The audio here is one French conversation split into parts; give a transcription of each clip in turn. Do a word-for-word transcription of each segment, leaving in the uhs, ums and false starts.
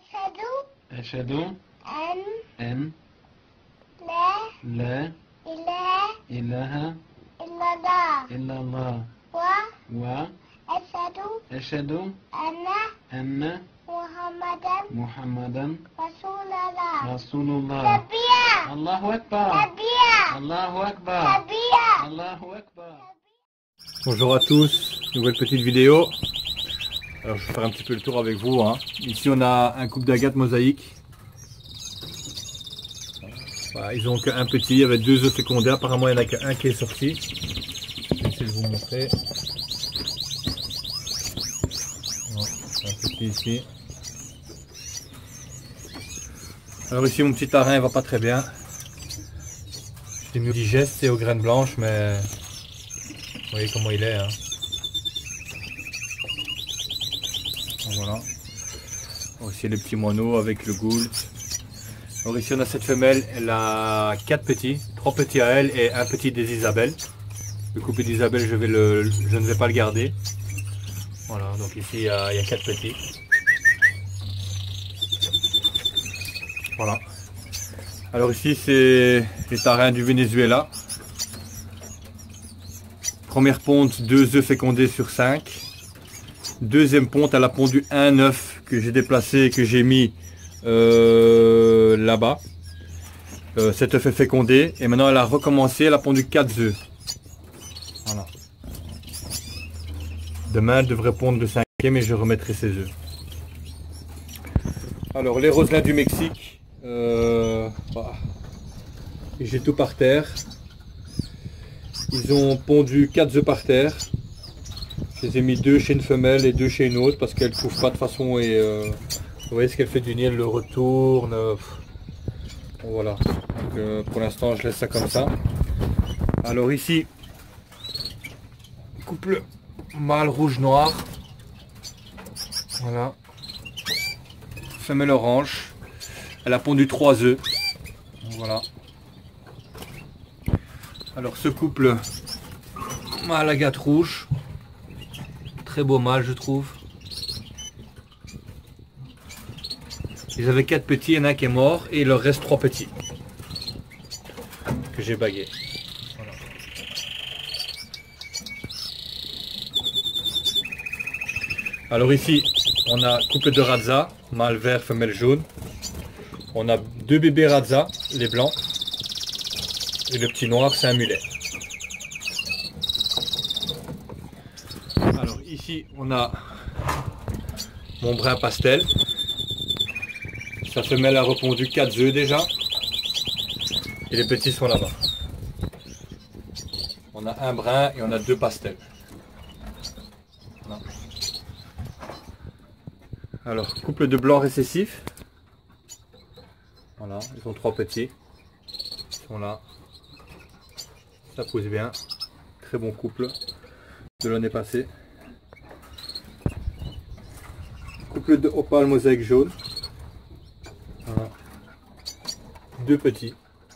أشهد أن أن لا لا إله إله إلا الله إلا الله وأشهد وأشهد أن أن محمدا محمدا رسول الله رسول الله. تبيا الله أكبر تبيا الله أكبر تبيا. الله أكبر. Bonjour à tous, nouvelle petite vidéo. Alors je vais faire un petit peu le tour avec vous, hein. Ici on a un couple d'agates mosaïques. Voilà, ils ont qu'un petit, il y avait deux œufs fécondés, apparemment il n'y en a qu'un qui est sorti. Je vais essayer de vous montrer. Voilà, un petit ici. Alors ici mon petit tarin il va pas très bien. Je l'ai mis au digeste et aux graines blanches, mais vous voyez comment il est, hein. Voilà. Aussi les petits moineaux avec le gould. Alors ici on a cette femelle, elle a quatre petits, trois petits à elle et un petit des Isabelles. Le couple d'Isabelle, je vais le, je ne vais pas le garder. Voilà, donc ici il y a, il y a quatre petits. Voilà. Alors ici c'est les tarins du Venezuela. Première ponte, deux œufs fécondés sur cinq. Deuxième ponte, elle a pondu un œuf que j'ai déplacé et que j'ai mis euh, là-bas. Euh, cet œuf est fécondé et maintenant elle a recommencé, elle a pondu quatre œufs. Voilà. Demain elle devrait pondre le cinquième et je remettrai ses œufs. Alors les roselins du Mexique, euh, bah, j'ai tout par terre. Ils ont pondu quatre œufs par terre. Je les ai mis deux chez une femelle et deux chez une autre parce qu'elle ne couvrent pas de façon et euh, vous voyez ce qu'elle fait du nid, elle le retourne. Euh, bon, voilà. Donc, euh, pour l'instant je laisse ça comme ça. Alors ici, couple mâle rouge noir. Voilà. Femelle orange. Elle a pondu trois œufs. Voilà. Alors ce couple mâle agate rouge. Très beau mâle je trouve. Ils avaient quatre petits, il y en a un qui est mort et il leur reste trois petits que j'ai bagués. Voilà. Alors ici on a couple de Radza, mâle vert, femelle jaune. On a deux bébés Radza, les blancs. Et le petit noir c'est un mulet. Alors ici on a mon brun pastel. Sa femelle a repondu quatre œufs déjà. Et les petits sont là-bas. On a un brun et on a deux pastels. Voilà. Alors couple de blancs récessifs. Voilà, ils ont trois petits. Ils sont là. Ça pousse bien. Très bon couple de l'année passée. Couple de opale mosaïque jaune. Voilà. Deux petits.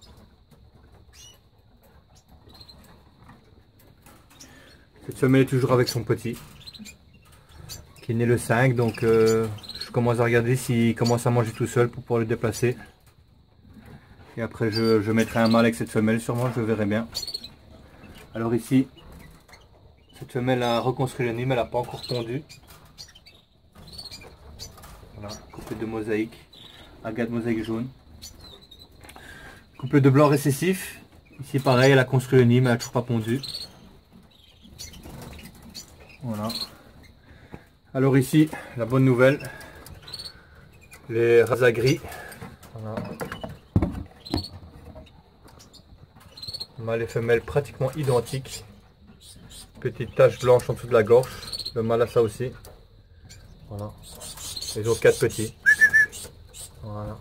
Cette femelle est toujours avec son petit. Qui est né le cinq. Donc euh, je commence à regarder s'il commence à manger tout seul pour pouvoir le déplacer. Et après je, je mettrai un mâle avec cette femelle sûrement, je verrai bien. Alors ici, cette femelle a reconstruit le nid, mais elle n'a pas encore pondu. Voilà, couple de mosaïque, agate mosaïque jaune. Couple de blanc récessif. Ici pareil, elle a construit le nid, mais elle n'a toujours pas pondu. Voilà. Alors ici, la bonne nouvelle, les Radza gris. Voilà. Mâle et femelle pratiquement identiques. Petite tache blanche en dessous de la gorge. Le mâle a ça aussi. Voilà. Ils ont quatre petits. Voilà.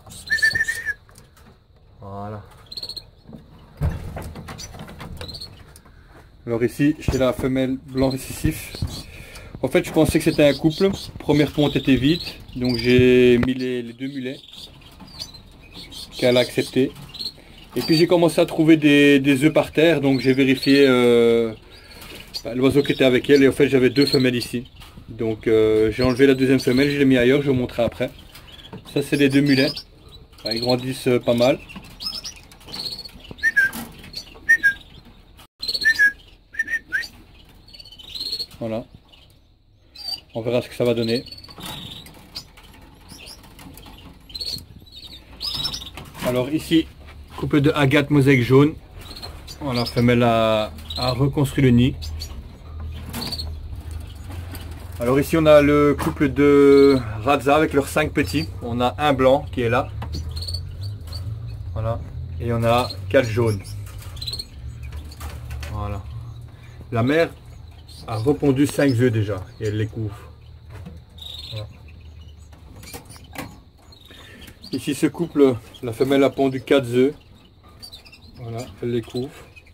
Voilà. Alors ici, j'ai la femelle blanc récessif. En fait, je pensais que c'était un couple. Première ponte était vide. Donc j'ai mis les, les deux mulets qu'elle a accepté. Et puis j'ai commencé à trouver des, des œufs par terre, donc j'ai vérifié euh, bah, l'oiseau qui était avec elle, et en fait j'avais deux femelles ici. Donc euh, j'ai enlevé la deuxième femelle, je l'ai mis ailleurs, je vais vous montrer après. Ça c'est les deux mulets. Ils grandissent pas mal. Voilà. On verra ce que ça va donner. Alors ici, couple de agate mosaïque jaune. Voilà, femelle a, a reconstruit le nid. Alors ici on a le couple de Radza avec leurs cinq petits. On a un blanc qui est là. Voilà. Et on a quatre jaunes. Voilà. La mère a repondu cinq œufs déjà et elle les couvre. Voilà. Ici ce couple, la femelle a pondu quatre œufs. Voilà, elle les couvre.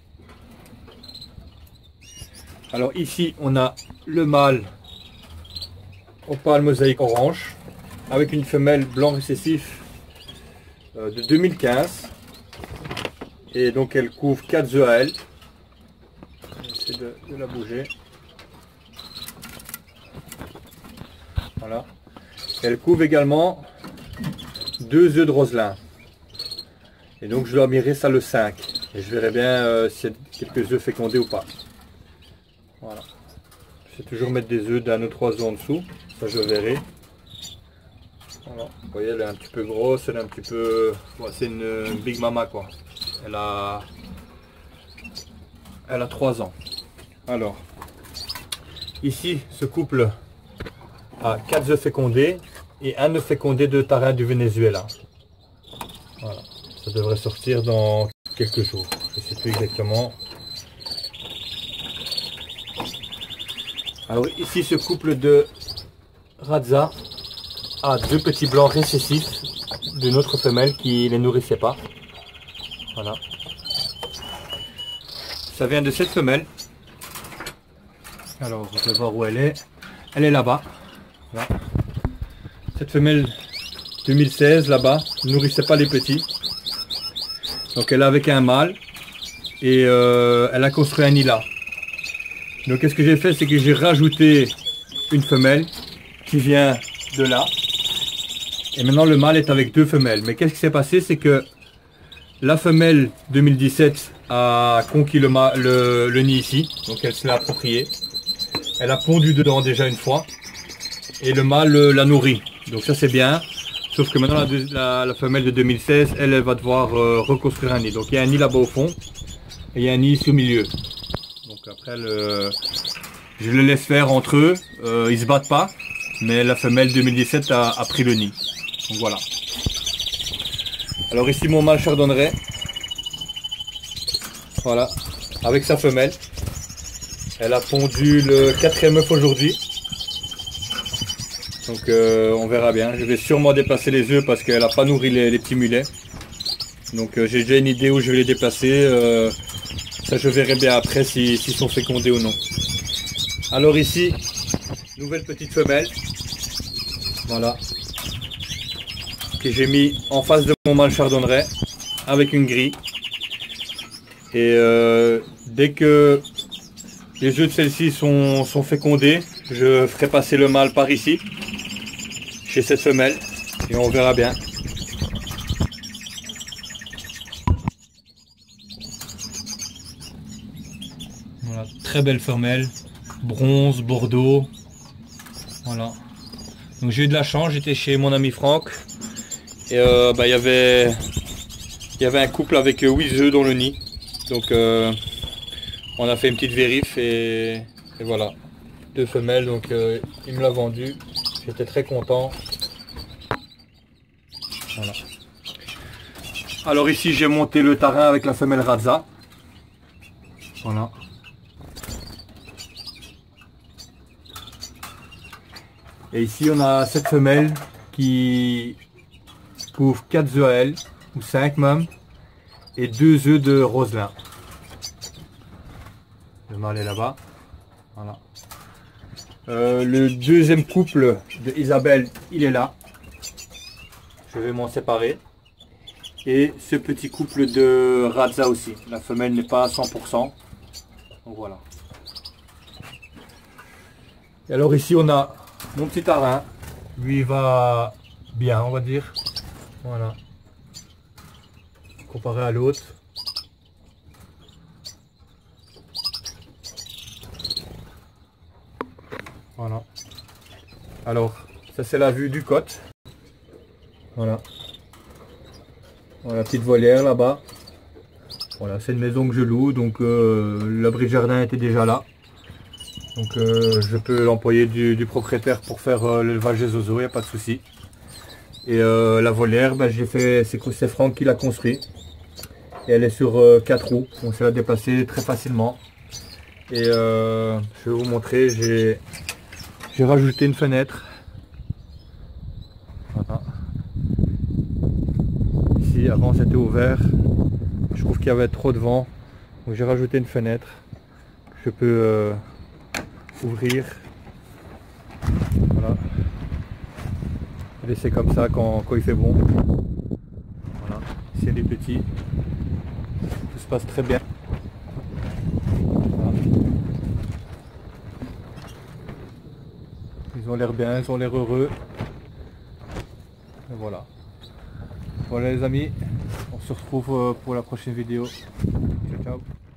Alors ici on a le mâle opale mosaïque orange avec une femelle blanc récessif euh, de deux mille quinze et donc elle couvre quatre œufs à elle. J'essaie de, de la bouger. Voilà. Elle couvre également deux œufs de roselin. Et donc je dois mirer ça le cinq. Et je verrai bien euh, s'il y a quelques œufs fécondés ou pas. Voilà. Je vais toujours mettre des œufs d'un ou trois œufs en dessous. Ça je verrai. Voilà. Vous voyez, elle est un petit peu grosse, elle est un petit peu... Ouais, c'est une, une Big Mama quoi. Elle a... Elle a trois ans. Alors, ici, ce couple a quatre œufs fécondés et un œuf fécondé de tarin du Venezuela. Voilà. Ça devrait sortir dans quelques jours. Je ne sais plus exactement. Alors ici, ce couple de Radza a deux petits blancs récessifs d'une autre femelle qui ne les nourrissait pas. Voilà. Ça vient de cette femelle. Alors, vous allez voir où elle est. Elle est là-bas. Voilà. Cette femelle deux mille seize, là-bas, ne nourrissait pas les petits. Donc, elle est avec un mâle. Et euh, elle a construit un nid là. Donc, qu'est-ce que j'ai fait? C'est que j'ai rajouté une femelle qui vient de là. Et maintenant, le mâle est avec deux femelles. Mais qu'est-ce qui s'est passé? C'est que la femelle deux mille dix-sept a conquis le, le, le nid ici. Donc, elle se l'a approprié. Elle a pondu dedans déjà une fois. Et le mâle la nourrit. Donc, ça, c'est bien. Sauf que maintenant, la, la, la femelle de deux mille seize, elle, elle va devoir euh, reconstruire un nid. Donc, il y a un nid là-bas au fond. Et il y a un nid ici au milieu. Donc, après, le, je le laisse faire entre eux. Euh, ils se battent pas. Mais la femelle deux mille dix-sept a, a pris le nid. Donc, voilà. Alors, ici, mon mâle chardonneret. Voilà. Avec sa femelle. Elle a pondu le quatrième œuf aujourd'hui. Donc euh, on verra bien. Je vais sûrement déplacer les œufs parce qu'elle n'a pas nourri les, les petits mulets. Donc euh, j'ai déjà une idée où je vais les déplacer. Euh, ça je verrai bien après s'ils si, si sont fécondés ou non. Alors ici, nouvelle petite femelle. Voilà. Que j'ai mis en face de mon mâle chardonneret avec une grille. Et euh, dès que les œufs de celle-ci sont, sont fécondés, je ferai passer le mâle par ici, chez cette femelle, et on verra bien. Voilà, très belle femelle, bronze, bordeaux. Voilà. Donc j'ai eu de la chance, j'étais chez mon ami Franck, et euh, bah, y avait, y avait un couple avec huit œufs dans le nid. Donc euh, on a fait une petite vérif et, et voilà, deux femelles, donc euh, il me l'a vendu, j'étais très content. Voilà. Alors ici j'ai monté le tarin avec la femelle Radza. Voilà. Et ici on a cette femelle qui couvre quatre œufs à elle, ou cinq même, et deux œufs de roselin. Le mâle est là-bas. Voilà. Euh, le deuxième couple de Isabelle, il est là. Je vais m'en séparer. Et ce petit couple de Radza aussi. La femelle n'est pas à cent pour cent. Donc voilà. Et alors ici on a mon petit tarin. Lui il va bien, on va dire. Voilà. Comparé à l'autre. Voilà. Alors, ça c'est la vue du côte. Voilà. Voilà la petite volière là-bas. Voilà, c'est une maison que je loue, donc euh, l'abri de jardin était déjà là. Donc euh, je peux l'employer du, du propriétaire pour faire euh, l'élevage des oiseaux, il n'y a pas de souci. Et euh, la volière, ben, j'ai fait, c'est Franck qui l'a construit. Et elle est sur euh, quatre roues, donc c'est la déplacer très facilement. Et euh, je vais vous montrer, j'ai j'ai rajouté une fenêtre. Voilà. Ici, avant c'était ouvert. Je trouve qu'il y avait trop de vent, donc j'ai rajouté une fenêtre. Je peux euh, ouvrir. Voilà. Laisser comme ça quand, quand il fait bon. Voilà. Ici il y a des petits. Tout se passe très bien. Voilà. Ils ont l'air bien, ils ont l'air heureux. Et voilà. Voilà les amis, on se retrouve pour la prochaine vidéo. Ciao ciao.